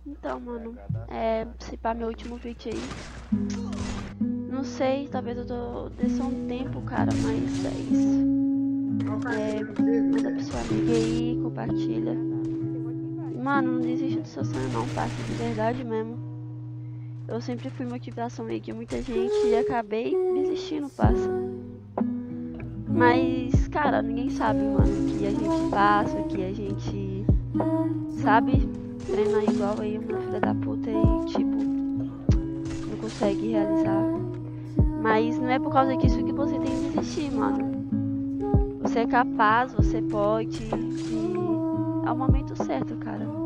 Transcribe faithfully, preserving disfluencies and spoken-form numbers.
Então, mano, é, se pá meu último vídeo aí. Não sei, talvez eu tô dê só um tempo, cara, mas é isso. É, manda pra sua amiga aí, compartilha. Mano, não desiste do seu sonho não, parça, de verdade mesmo. Eu sempre fui motivação aí de muita gente e acabei desistindo, parça. Mas, cara, ninguém sabe, mano, o que a gente passa, o que a gente, sabe, treina igual aí uma filha da puta e, tipo, não consegue realizar. Mas não é por causa disso que você tem que desistir, mano. Você é capaz, você pode e é o momento certo, cara.